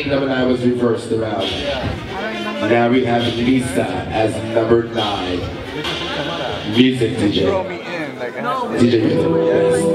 8, number 9 was reversed around. Now we have Lisa as number 9. Music DJ. Throw me in, like DJ, you're the best.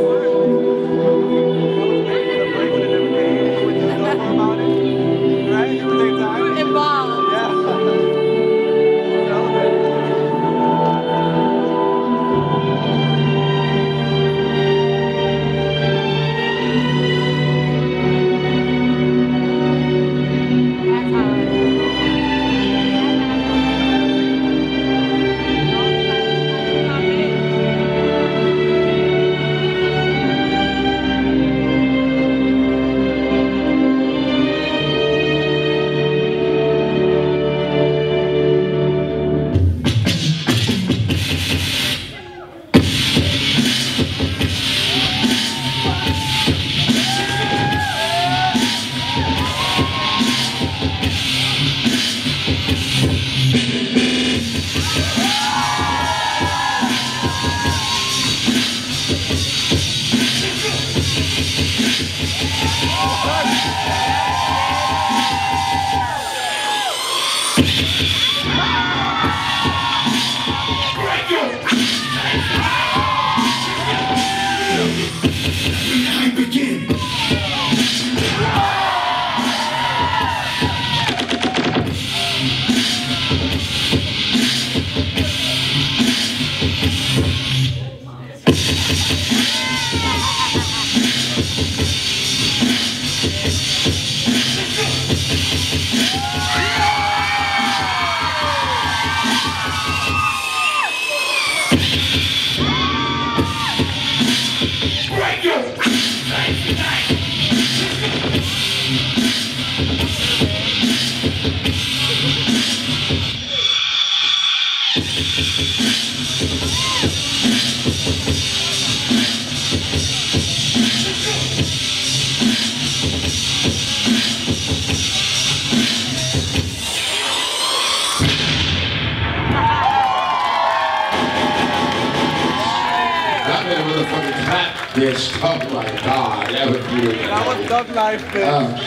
Bitch, oh my God, that was beautiful. That was Doug Life, bitch.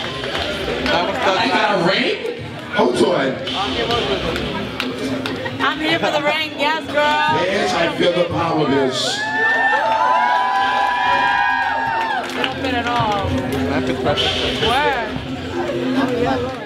That was Doug Life. I got a ring? Hold on. I'm here for the ring, yes, girl. Bitch, I feel the power, bitch. Don't fit at all. That fits perfect. Where? Oh, yeah.